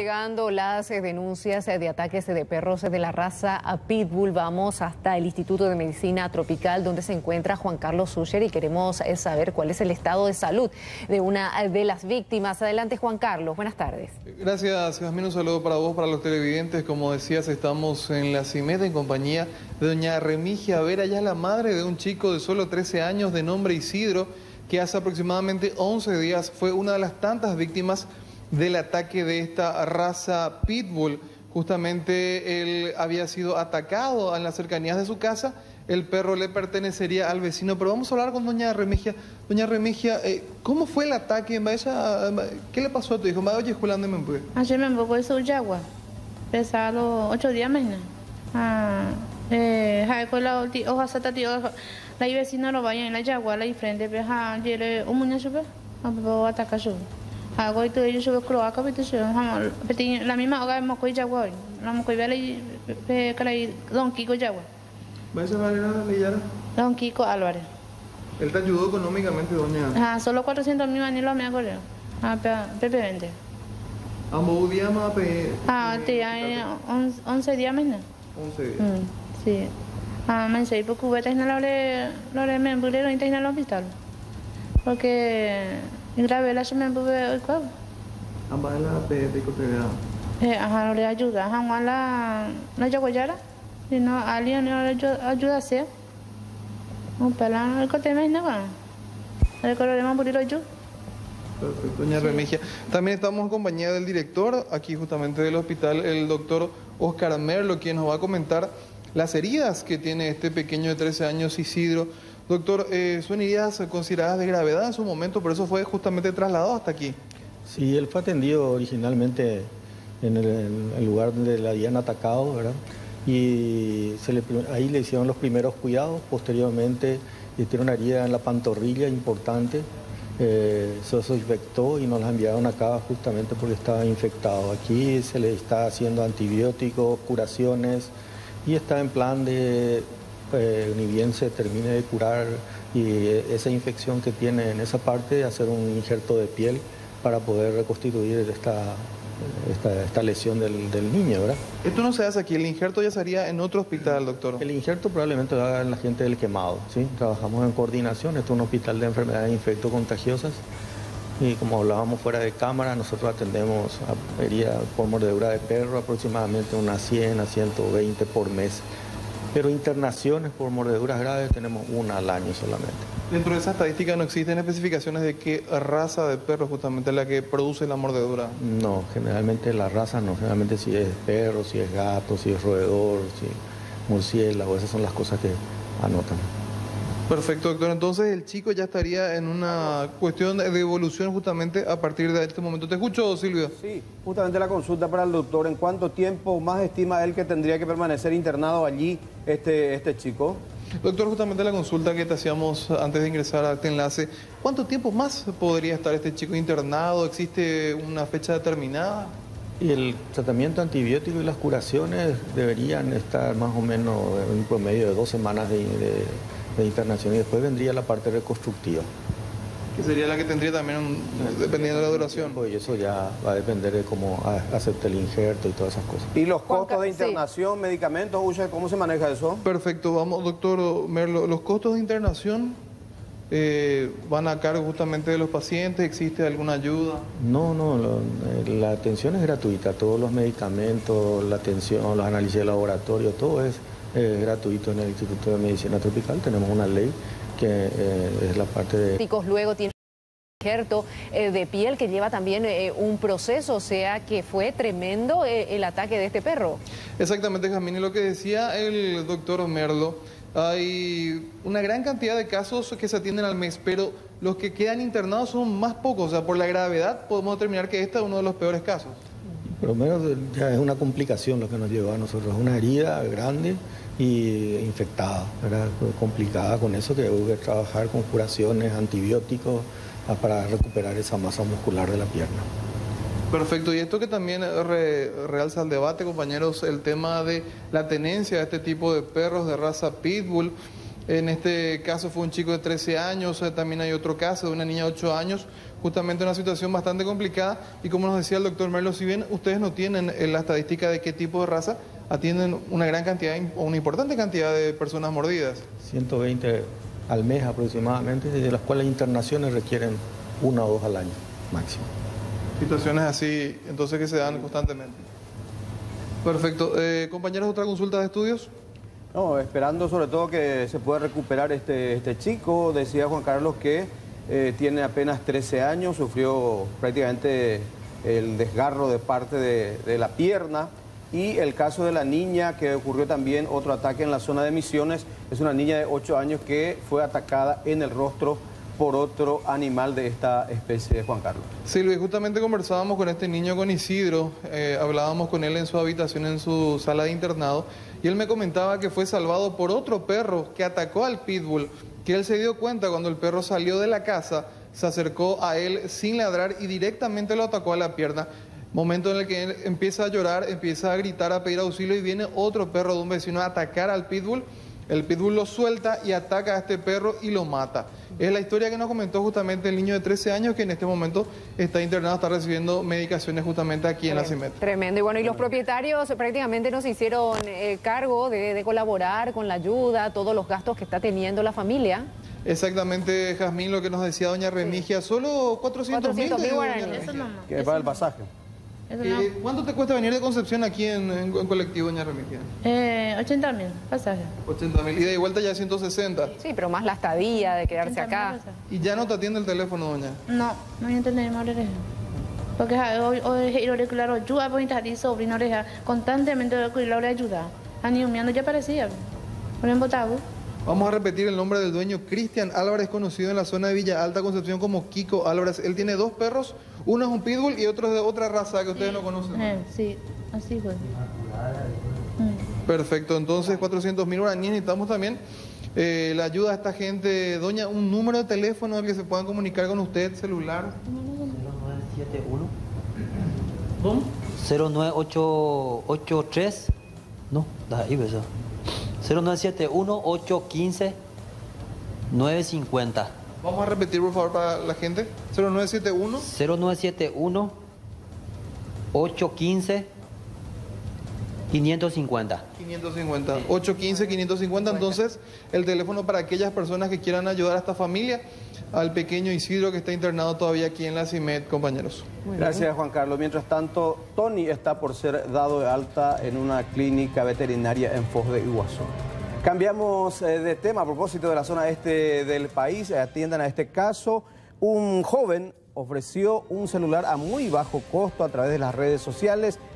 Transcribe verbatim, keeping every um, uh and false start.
llegando las eh, denuncias eh, de ataques de perros de la raza a Pitbull. Vamos hasta el Instituto de Medicina Tropical, donde se encuentra Juan Carlos Sucher, y queremos eh, saber cuál es el estado de salud de una de las víctimas. Adelante, Juan Carlos, buenas tardes. Gracias, Jasmine, un saludo para vos, para los televidentes. Como decías, estamos en la Cimeta en compañía de doña Remigia Vera. Ella es la madre de un chico de solo trece años de nombre Isidro, que hace aproximadamente once días fue una de las tantas víctimas del ataque de esta raza Pitbull. Justamente él había sido atacado en las cercanías de su casa. El perro le pertenecería al vecino, pero vamos a hablar con doña Remigia. Doña Remigia, eh, ¿cómo fue el ataque? ¿Qué le pasó a tu hijo? Oye, Julande me empujó. Ayer me empujó su yagua, pesado ocho días mañana. Ah, eh, con la hoja sata tío, la vecina lo vaya en la yagua, la frente, pero ha, yere un muñeco, a atacar yo. Hago y todo ello sube cloaca, pero la misma hoga hemos cogido yagua, la hemos cogido la don Kiko yagua. ¿Vas a ver a Lillara? Don Kiko Álvarez. ¿Él te ayudó económicamente, doña? Ah, solo cuatrocientos mil años lo me hago yo. Ah, Pepe vende. ¿Ambos días más? Ah, te hay once días más, ¿no? once días. Mm, sí. Ah, me sé, porque voy a tener la hora, la hora me empujé en el hospital. Porque grave la se me empujé hoy, ¿cuál? Ambas de la P de Cotegada. Eh, ajá, no le ayuda. Ajá, la, la yaguayara. Si no, alguien no le ayuda a hacer. Un pelán, el corte me nada. El color de más bonito yo. Perfecto, doña sí. Remigia. También estamos en compañía del director, aquí justamente del hospital, el doctor Oscar Merlo, quien nos va a comentar las heridas que tiene este pequeño de trece años, Isidro. Doctor, eh, son heridas consideradas de gravedad en su momento, por eso fue justamente trasladado hasta aquí. Sí, él fue atendido originalmente en el, en el lugar donde le habían atacado, ¿verdad? Y se le, ahí le hicieron los primeros cuidados. Posteriormente le tiene una herida en la pantorrilla importante, eh, se se infectó y nos la enviaron acá justamente porque estaba infectado. Aquí se le está haciendo antibióticos, curaciones, y está en plan de, eh, ni bien se termine de curar y esa infección que tiene en esa parte, hacer un injerto de piel para poder reconstituir esta Esta, esta lesión del, del niño, ¿verdad? Esto no se hace aquí, el injerto ya sería en otro hospital, doctor. El injerto probablemente lo haga la gente del quemado, ¿sí? Trabajamos en coordinación, esto es un hospital de enfermedades infectocontagiosas y como hablábamos fuera de cámara, nosotros atendemos a heridas por mordedura de perro aproximadamente unas cien a ciento veinte por mes. Pero internaciones por mordeduras graves tenemos una al año solamente. Dentro de esa estadística no existen especificaciones de qué raza de perro justamente la que produce la mordedura. No, generalmente la raza no, generalmente si es perro, si es gato, si es roedor, si es murciélago, esas son las cosas que anotan. Perfecto, doctor. Entonces el chico ya estaría en una cuestión de evolución justamente a partir de este momento. ¿Te escucho, Silvio? Sí, justamente la consulta para el doctor. ¿En cuánto tiempo más estima él que tendría que permanecer internado allí este, este chico? Doctor, justamente la consulta que te hacíamos antes de ingresar a este enlace, ¿cuánto tiempo más podría estar este chico internado? ¿Existe una fecha determinada? Y el tratamiento antibiótico y las curaciones deberían estar más o menos en un promedio de dos semanas de, de, de internación, y después vendría la parte reconstructiva. Que sería la que tendría también, un, dependiendo de la duración. Pues eso ya va a depender de cómo acepte el injerto y todas esas cosas. ¿Y los costos de internación, sí, medicamentos, cómo se maneja eso? Perfecto, vamos, doctor Merlo. Los costos de internación eh, van a cargo justamente de los pacientes. ¿Existe alguna ayuda? No, no, lo, la atención es gratuita. Todos los medicamentos, la atención, los análisis de laboratorio, todo es eh, gratuito en el Instituto de Medicina Tropical. Tenemos una ley que eh, es la parte de... Luego tiene un injerto eh, de piel que lleva también eh, un proceso, o sea que fue tremendo eh, el ataque de este perro. Exactamente, Jasmine, lo que decía el doctor Merlo, hay una gran cantidad de casos que se atienden al mes, pero los que quedan internados son más pocos, o sea, por la gravedad podemos determinar que este es uno de los peores casos. Por lo menos ya es una complicación lo que nos llevó a nosotros, una herida grande y infectada, ¿verdad? Complicada, con eso que hubo que trabajar con curaciones, antibióticos, para recuperar esa masa muscular de la pierna. Perfecto, y esto que también re, realza el debate, compañeros, el tema de la tenencia de este tipo de perros de raza Pitbull. En este caso fue un chico de trece años, también hay otro caso de una niña de ocho años, justamente una situación bastante complicada y como nos decía el doctor Merlo, si bien ustedes no tienen la estadística de qué tipo de raza, atienden una gran cantidad o una importante cantidad de personas mordidas. ciento veinte al mes aproximadamente, de las cuales internaciones requieren una o dos al año máximo. Situaciones así, entonces, que se dan constantemente. Perfecto. Eh, compañeros, ¿otra consulta de estudios? No, esperando sobre todo que se pueda recuperar este, este chico. Decía Juan Carlos que eh, tiene apenas trece años, sufrió prácticamente el desgarro de parte de, de la pierna. Y el caso de la niña, que ocurrió también otro ataque en la zona de Misiones, es una niña de ocho años que fue atacada en el rostro por otro animal de esta especie, Juan Carlos. Sí, Luis, justamente conversábamos con este niño, con Isidro, eh, hablábamos con él en su habitación, en su sala de internado, y él me comentaba que fue salvado por otro perro que atacó al pitbull, que él se dio cuenta cuando el perro salió de la casa, se acercó a él sin ladrar y directamente lo atacó a la pierna. Momento en el que él empieza a llorar, empieza a gritar, a pedir auxilio y viene otro perro de un vecino a atacar al pitbull. El pitbull lo suelta y ataca a este perro y lo mata. Es la historia que nos comentó justamente el niño de trece años que en este momento está internado, está recibiendo medicaciones justamente aquí en la CIMED. Tremendo. Y bueno, y los propietarios prácticamente nos hicieron eh, cargo de, de colaborar con la ayuda, todos los gastos que está teniendo la familia. Exactamente, Jazmín, lo que nos decía doña Remigia, sí. Solo cuatrocientos mil guaraníes. Eso no, Que para el pasaje. Eso eh, no. ¿Cuánto te cuesta venir de Concepción aquí en, en, en colectivo, doña Remigia? Eh, ochenta mil pasajes. ochenta mil. Ida y vuelta ya ciento sesenta. Sí, pero más la estadía de quedarse acá. Y ya no te atiende el teléfono, doña. No, no entendemos ahora. Porque hoy hoy hoy claro ayuda por internet sobrino deja constantemente la ayuda. Animando ya parecía. Por ejemplo, Tabu. Vamos a repetir el nombre del dueño, Cristian Álvarez, conocido en la zona de Villa Alta, Concepción, como Kiko Álvarez. Él tiene dos perros, uno es un pitbull y otro es de otra raza que ustedes sí. no conocen. Eh, sí, así fue. Mm. Perfecto, entonces cuatrocientos mil guaraníes. Necesitamos también eh, la ayuda a esta gente. Doña, un número de teléfono al que se puedan comunicar con usted, celular. cero nueve siete uno. ¿Cómo? cero nueve ocho tres. No, da ahí, ¿verdad? cero nueve siete uno ocho uno cinco nueve cinco cero. Vamos a repetir, por favor, para la gente. cero nueve siete uno. cero nueve siete uno ocho uno cinco cinco cinco cero. quinientos cincuenta. ocho uno cinco, quinientos cincuenta. Entonces, el teléfono para aquellas personas que quieran ayudar a esta familia, al pequeño Isidro que está internado todavía aquí en la CIMED, compañeros. Gracias, Juan Carlos. Mientras tanto, Tony está por ser dado de alta en una clínica veterinaria en Foz de Iguazú. Cambiamos eh, de tema a propósito de la zona este del país. Atiendan a este caso. Un joven ofreció un celular a muy bajo costo a través de las redes sociales